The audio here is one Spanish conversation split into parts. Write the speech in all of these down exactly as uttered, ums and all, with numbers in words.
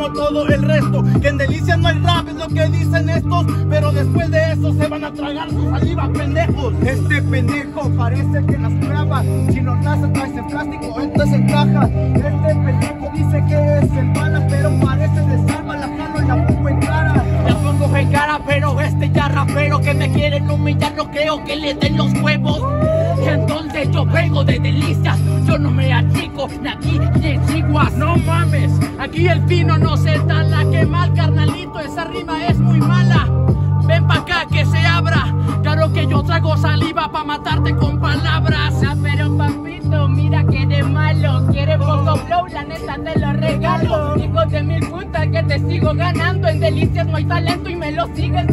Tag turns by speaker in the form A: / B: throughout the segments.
A: como todo el resto. Que en Delicias no hay rap, es lo que dicen estos, pero después de eso se van a tragar su saliva, pendejos.
B: Este pendejo parece que las clava. Si lo nace traes en plástico, esto se encaja. Este pendejo dice que es el bala, pero parece de salva. La mano y la pongo en cara.
C: La pongo en cara, pero este ya rapero que me quieren humillar, no creo que le den los huevos. Entonces yo vengo de Delicias, yo no me achico ni aquí ni en Chiguas.
D: No mames, aquí el fino no se da la que mal, carnalito, esa rima es muy mala. Ven pa' acá que se abra, claro que yo traigo saliva pa' matarte con palabras.
C: Ah, pero papito, mira que de malo, quiere poco flow, la neta te lo regalo. Hijo de mil putas que te sigo ganando, en Delicias no hay talento y me lo sigues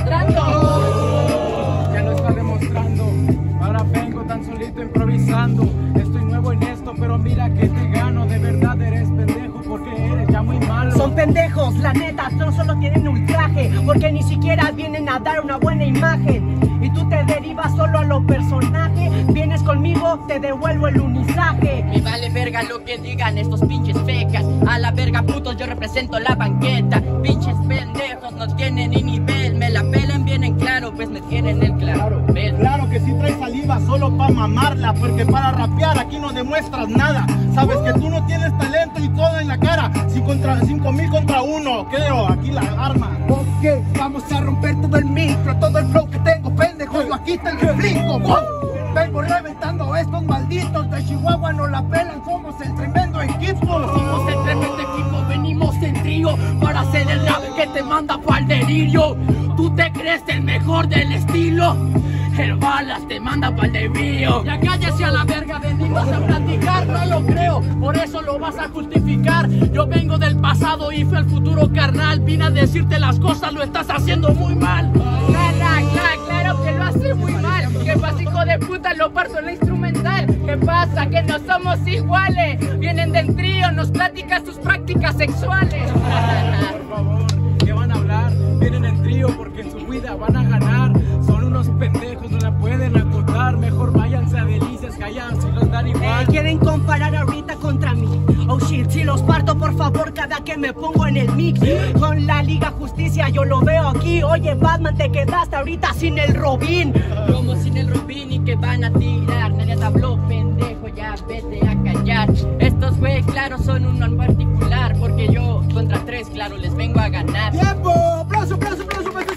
C: demostrando.
B: Ya lo está demostrando, ahora vengo tan solito improvisando. Estoy nuevo en esto, pero mira que te gano. De verdad eres pendejo porque eres ya muy malo.
E: Son pendejos, la neta, no solo tienen ultraje, porque ni siquiera vienen a dar una buena imagen. Y tú te derivas solo a los personajes. Vienes conmigo, te devuelvo el unizaje.
C: Me vale verga lo que digan estos pinches fecas. A la verga putos, yo represento la banqueta. Pinches pendejos no tienen ni nivel. Me la pelan bien en claro, pues me tienen el claro. ¿Ves?
A: Claro que sí traes saliva solo pa' mamarla, porque para rapear aquí no demuestras nada. Sabes que tú no tienes talento y todo en la cara. Si contra cinco mil contra uno, creo, aquí la arma.
B: Ok, vamos a romper todo el micro, todo el flow que tengo, pendejo, yo aquí te lo explico. Wow. Vengo reventando a estos malditos de Chihuahua, no la pelan, somos el tremendo equipo.
C: Somos el tremendo equipo, venimos en trío para hacer el rap que te manda pa'l delirio. Tú te crees el mejor del estilo, el balas te manda pa'l desvío.
D: Ya cállese a la verga, venimos a platicar, no lo creo, por eso lo vas a justificar. Yo vengo del pasado y fui al futuro, carnal. Vine a decirte las cosas, lo estás haciendo muy mal.
C: Claro, claro, claro que lo hace muy mal. ¿Qué pasa, hijo de puta? Lo parto en la instrumental. ¿Qué pasa? Que no somos iguales. Vienen del trío, nos platicas tus prácticas sexuales.
B: Por favor, ¿qué van a hablar? Vienen en trío porque en su vida van a ganar. Son unos pendejos, no la pueden acotar. Mejor váyanse a Delicias, callados y los dan igual.
E: Eh, quieren comparar ahorita contra mí. Oh shit, si los parto por favor cada que me pongo en el mix. Con la Liga Justicia yo lo veo aquí. Oye Batman, te quedaste ahorita sin el Robin.
C: Como sin el Robin y que van a tirar. Nadie te habló, pendejo, ya vete a callar. Estos güey, claro, son uno en particular, porque yo contra tres, claro, les vengo a ganar.
B: ¡Tiempo! ¡Aplauso, aplauso, aplauso!